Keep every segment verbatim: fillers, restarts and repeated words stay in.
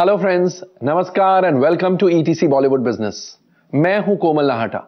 Hello friends, नमस्कार and welcome to ETC Bollywood business. मैं हूं Komal Nahta.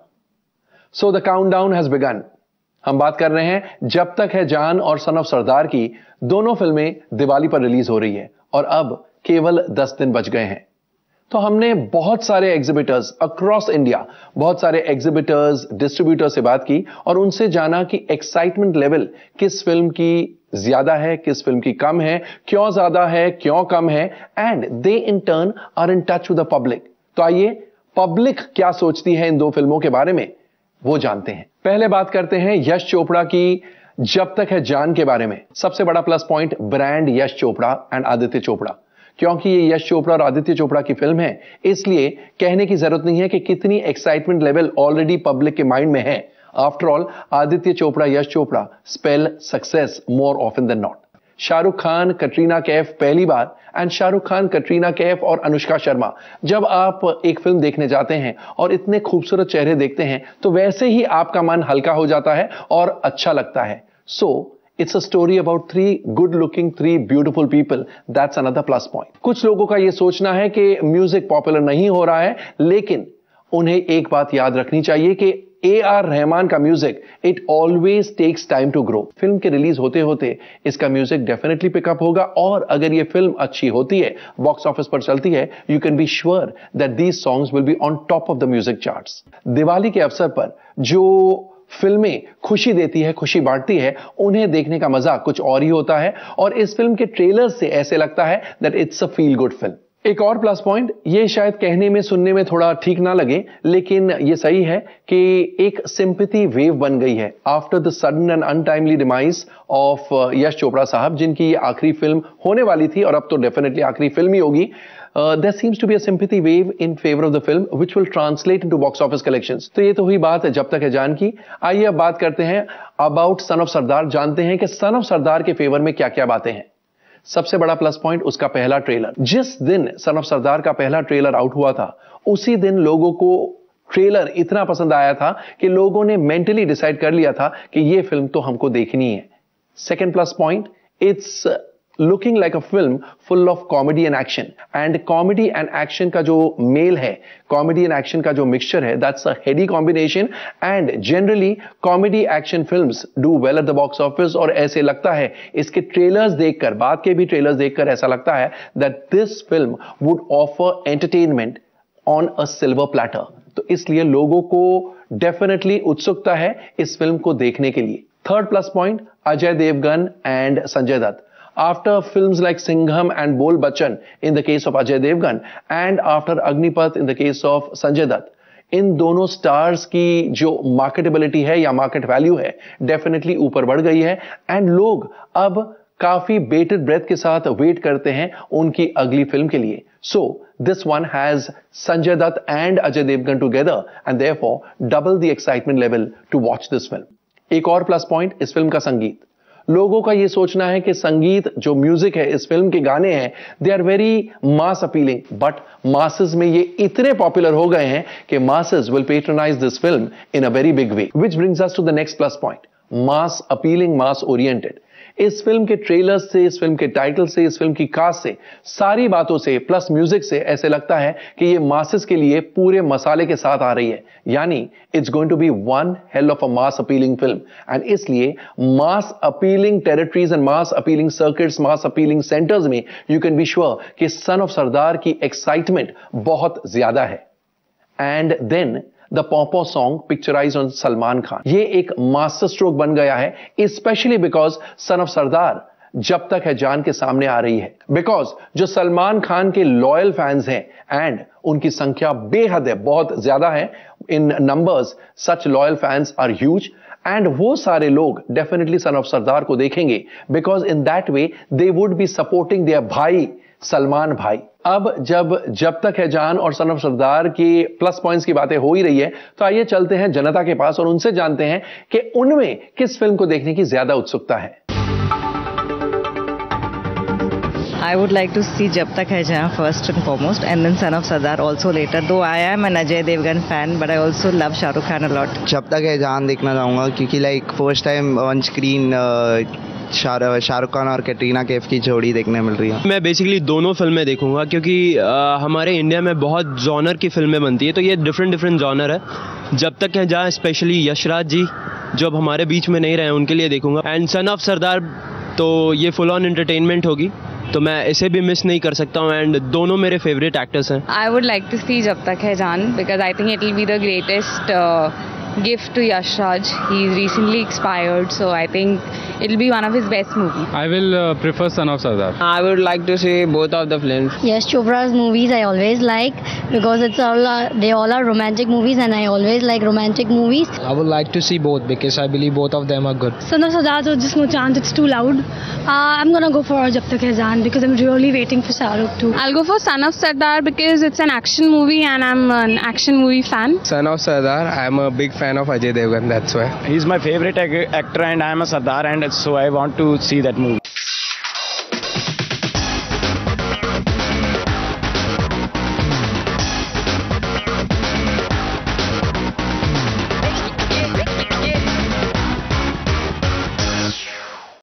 So the countdown has begun. हम बात कर रहे हैं जब तक है जान और सन ऑफ सरदार की। दोनों फिल्में दिवाली पर रिलीज हो रही है और अब केवल दस दिन बच गए हैं। तो हमने बहुत सारे एग्जिबिटर्स अक्रॉस इंडिया, बहुत सारे एग्जिबिटर्स, डिस्ट्रीब्यूटर्स से बात की और उनसे जाना कि एक्साइटमेंट लेवल किस फिल्म की ज्यादा है, किस फिल्म की कम है, क्यों ज्यादा है, क्यों कम है, and they in turn are in touch with the public. तो आइए पब्लिक क्या सोचती है इन दो फिल्मों के बारे में वो जानते हैं। पहले बात करते हैं यश चोपड़ा की जब तक है जान के बारे में। सबसे बड़ा plus point brand Yash Chopra and Aditya Chopra, क्योंकि ये यश चोपड़ा और आदित्य चोपड़ा की फिल्म है, इसलिए कहने की जरूरत नहीं है कि कितनी एक्साइटमेंट लेवल ऑलरेडी पब्लिक के माइंड में है। After all Aditya Chopra, Yash Chopra spell success more often than not. Shahrukh Khan, Katrina Kaif पहली बार, एंड शाहरुख खान, कटरीना कैफ और अनुष्का शर्मा, जब आप एक फिल्म देखने जाते हैं और इतने खूबसूरत चेहरे देखते हैं तो वैसे ही आपका मन हल्का हो जाता है और अच्छा लगता है। सो It's a story about three good-looking, three beautiful people. That's another plus point. कुछ लोगों का यह सोचना है कि म्यूजिक पॉपुलर नहीं हो रहा है, लेकिन उन्हें एक बात याद रखनी चाहिए कि ए आर रहमान का music it always takes time to grow. Film के रिलीज होते होते इसका म्यूजिक डेफिनेटली पिकअप होगा और अगर यह फिल्म अच्छी होती है, बॉक्स ऑफिस पर चलती है, you can be sure that these songs will be on top of the music charts. Diwali के अवसर पर जो फिल्में खुशी देती है, खुशी बांटती है, उन्हें देखने का मजा कुछ और ही होता है और इस फिल्म के ट्रेलर से ऐसे लगता है that it's a feel good film. एक और प्लस पॉइंट, ये शायद कहने में सुनने में थोड़ा ठीक ना लगे, लेकिन ये सही है कि एक सिंपैथी वेव बन गई है after the sudden and untimely demise of Yash Chopra sahab, जिनकी ये आखिरी फिल्म होने वाली थी और अब तो डेफिनेटली आखिरी फिल्म ही होगी। Uh, there seems to be a sympathy wave in favor of the film which will translate into box office collections. तो ये तो हुई बात है जब तक है जान की। आइए अब बात करते हैं अबाउट सन ऑफ सरदार। जानते हैं कि सन ऑफ सरदार के फेवर में क्या क्या बातें हैं। सबसे बड़ा प्लस पॉइंट उसका पहला ट्रेलर। जिस दिन सन ऑफ सरदार का पहला ट्रेलर आउट हुआ था, उसी दिन लोगों को ट्रेलर इतना पसंद आया था कि लोगों ने मेंटली डिसाइड कर लिया था कि ये फिल्म तो हमको देखनी है। Second plus point, it's looking like a film full of comedy and action, and comedy and action का जो मेल है, कॉमेडी एंड एक्शन का जो मिक्सचर है, that's a heady combination. And generally comedy action films do well at the box office और ऐसे लगता है इसके ट्रेलर्स देखकर, बाद के भी ट्रेलर्स देखकर ऐसा लगता है that this film would offer entertainment on a silver platter. तो इसलिए लोगों को डेफिनेटली उत्सुकता है इस फिल्म को देखने के लिए। Third plus point, Ajay Devgn and Sanjay Dutt. After films like Singham and Bol Bachan in the case of Ajay Devgan and after Agnipath in the case of Sanjay Dutt, इन दोनों स्टार्स की जो मार्केटेबिलिटी है या मार्केट वैल्यू है डेफिनेटली ऊपर बढ़ गई है एंड लोग अब काफी बेटेड ब्रेथ के साथ वेट करते हैं उनकी अगली फिल्म के लिए। So this one has Sanjay Dutt and Ajay Devgn together and therefore double the excitement level to watch this film. एक और प्लस पॉइंट इस फिल्म का संगीत। लोगों का यह सोचना है कि संगीत, जो म्यूजिक है, इस फिल्म के गाने हैं, they are very mass appealing, but masses में ये इतने पॉपुलर हो गए हैं कि masses will patronize this film in a very big way, which brings us to the next plus point, mass appealing, mass oriented. इस फिल्म के ट्रेलर से, इस फिल्म के टाइटल से, इस फिल्म की कास्ट से, सारी बातों से प्लस म्यूजिक से ऐसे लगता है कि ये मासेस के लिए पूरे मसाले के साथ आ रही है, यानी it's going to be one hell of a mass appealing film. And इसलिए mass appealing territories and mass appealing circuits, mass appealing centres में यू कैन बी श्योर कि सन ऑफ सरदार की एक्साइटमेंट बहुत ज्यादा है। And then the popo song picturize on Salman Khan, ये एक master stroke बन गया है, specially because son of Sardaar जब तक है जान के सामने आ रही है। बिकॉज जो सलमान खान के लॉयल फैंस हैं एंड उनकी संख्या बेहद है, बहुत ज्यादा है in numbers, such loyal fans are huge and वो सारे लोग डेफिनेटली सन ऑफ सरदार को देखेंगे because in that way they would be supporting their bhai Salman भाई। अब जब जब तक है जान और सन ऑफ सरदार की प्लस पॉइंट्स की बातें हो ही रही है, तो आइए चलते हैं जनता के पास और उनसे जानते हैं कि उनमें किस फिल्म को देखने की ज्यादा उत्सुकता है। I would like to see Jab Tak Hai Jahan first and foremost, and then Son of Sardar also later. Though I am an Ajay Devgan fan, but I also love Shah Rukh Khan a lot. जब तक है जान देखना चाहूँगा क्योंकि like first time on screen Shah Shahrukh Khan और कैटरीना कैफ की जोड़ी देखने मिल रही है। मैं बेसिकली दोनों फिल्में देखूंगा क्योंकि आ, हमारे इंडिया में बहुत जॉनर की फिल्में बनती है, तो ये डिफरेंट डिफरेंट जॉनर है। जब तक है जहाँ स्पेशली यशराज जी जो अब हमारे बीच में नहीं रहे उनके लिए देखूंगा। एंड सन ऑफ सरदार तो ये फुल ऑन एंटरटेनमेंट होगी, तो मैं इसे भी मिस नहीं कर सकता हूँ। एंड दोनों मेरे फेवरेट एक्टर्स हैं। I would like to see Jab तक Hai Jaan because I think it will be the greatest gift to Yashraj. He's recently expired, so I think it'll be one of his best movies. I will uh, prefer Son of Sardar. I would like to see both of the films. Yes, Chopra's movies I always like because it's all uh, they all are romantic movies and I always like romantic movies. I would like to see both because I believe both of them are good. Son of Sardar, so just no chance, it's too loud. Uh, I'm gonna go for Jab Tak Hai Jaan because I'm really waiting for Shah Rukh too. I'll go for Son of Sardar because it's an action movie and I'm an action movie fan. Son of Sardar, I'm a big fan of Ajay Devgan, that's why. He's my favorite actor and I'm a Sardar and so I want to see that movie.